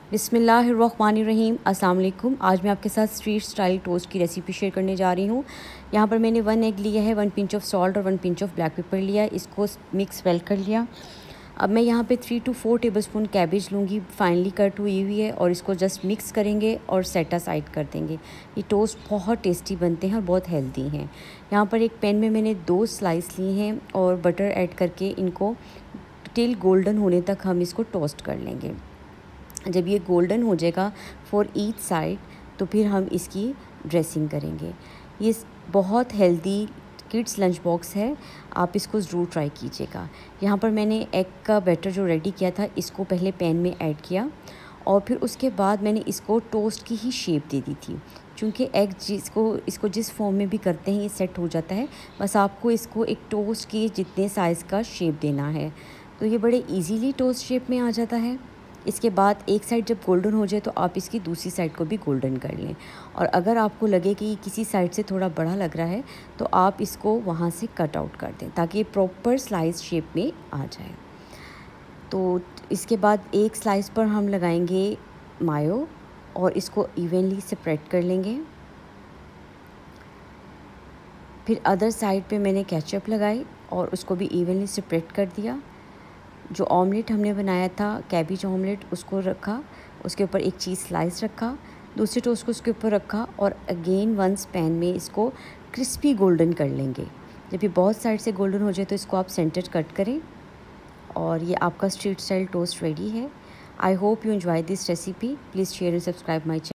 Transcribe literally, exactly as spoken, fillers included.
बिस्मिल्लाहिर्रहमानिर्रहीम। अस्सलाम वालेकुम। आज मैं आपके साथ स्ट्रीट स्टाइल टोस्ट की रेसिपी शेयर करने जा रही हूँ। यहाँ पर मैंने वन एग लिया है, वन पिंच ऑफ सॉल्ट और one pinch of black pepper लिया है। इसको मिक्स वेल कर लिया। अब मैं यहाँ पे three to four tablespoon cabbage लूँगी, फाइनली कट हुई हुई है, और इसको जस्ट मिक्स करेंगे और सेट असाइड कर देंगे। ये टोस्ट बहुत टेस्टी बनते हैं और बहुत हेल्दी हैं। यहाँ पर एक पैन में मैंने दो स्लाइस लिए हैं और बटर ऐड करके इनको टिल गोल्डन होने तक हम इसको टोस्ट कर लेंगे। जब ये गोल्डन हो जाएगा फॉर ईच साइड, तो फिर हम इसकी ड्रेसिंग करेंगे। ये बहुत हेल्दी किड्स लंच बॉक्स है, आप इसको ज़रूर ट्राई कीजिएगा। यहाँ पर मैंने एग का बैटर जो रेडी किया था, इसको पहले पैन में ऐड किया और फिर उसके बाद मैंने इसको टोस्ट की ही शेप दे दी थी। क्योंकि एग जिसको इसको जिस फॉर्म में भी करते हैं ये सेट हो जाता है, बस आपको इसको एक टोस्ट के जितने साइज़ का शेप देना है, तो ये बड़े इजीली टोस्ट शेप में आ जाता है। इसके बाद एक साइड जब गोल्डन हो जाए तो आप इसकी दूसरी साइड को भी गोल्डन कर लें, और अगर आपको लगे कि किसी साइड से थोड़ा बड़ा लग रहा है तो आप इसको वहाँ से कट आउट कर दें ताकि ये प्रॉपर स्लाइस शेप में आ जाए। तो इसके बाद एक स्लाइस पर हम लगाएंगे मायो और इसको इवनली सेपरेट कर लेंगे। फिर अदर साइड पे मैंने केचप लगाई और उसको भी इवनली सेपरेट कर दिया। जो ऑमलेट हमने बनाया था, कैबेज ऑमलेट, उसको रखा, उसके ऊपर एक चीज़ स्लाइस रखा, दूसरे टोस्ट को उसके ऊपर रखा और अगेन वंस पैन में इसको क्रिस्पी गोल्डन कर लेंगे। जब ये बहुत साइड से गोल्डन हो जाए तो इसको आप सेंटर कट करें और ये आपका स्ट्रीट स्टाइल टोस्ट रेडी है। I hope you enjoy this recipe. Please share and subscribe my channel.